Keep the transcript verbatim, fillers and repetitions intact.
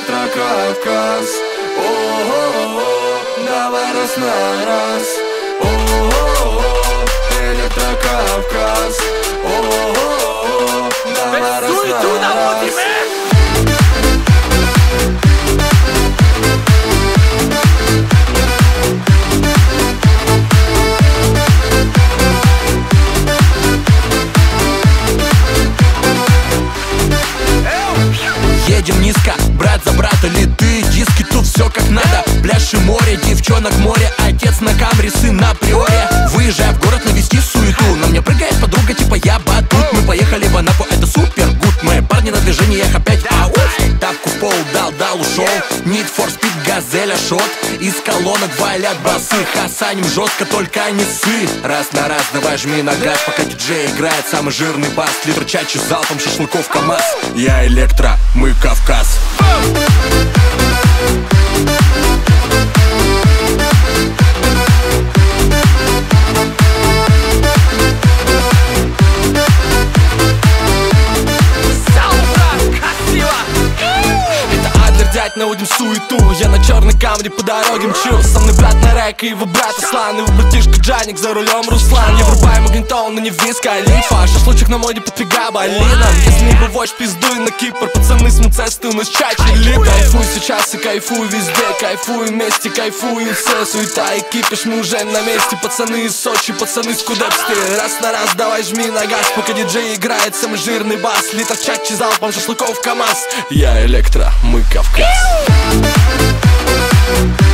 Электрокавказ. О-о-о, давай раз на раз. О-о-о, Электрокавказ. О-о-о, давай раз на раз. Едем низко, брат за брата, литы диски, тут все как надо. Пляж и море, девчонок море, отец на камре, сын на приоре. Выезжая в город навести суету, на мне прыгает подруга типа я батут. Мы поехали в Анапу, это супер гуд. Мои парни на движениях опять ауф. Тапку в пол дал, дал, ушел. Need for speed, газеля, шот. Из колонок валят басы, хасаним жестко, только не ссы. Раз на раз давай жми на газ, пока диджей играет самый жирный бас. Литр чачи залпом, шашлыков КамАЗ. Я Электро, мы Кавказ. Наводим суету, я на черной камне по дороге мчу. Со мной брат на рэк и его брат Аслан, его братишка Джаник, за рулем Руслан. Я врубаю магнитон, но не виз Калифа. Шашлычок на моде под пига-болином. Если не вывозь, пиздуй на Кипр. Пацаны с муцесты, у нас чачи лип. Кайфуй сейчас и кайфуй везде. Кайфуй вместе, кайфуй все. Суета и кипиш, мы уже на месте. Пацаны из Сочи, пацаны с Кудепсты. Раз на раз давай жми на газ, пока диджей играет самый жирный бас. Литр чачи залпом, шашлыков КамАЗ. Я Электро, мы Кавказ. Woo!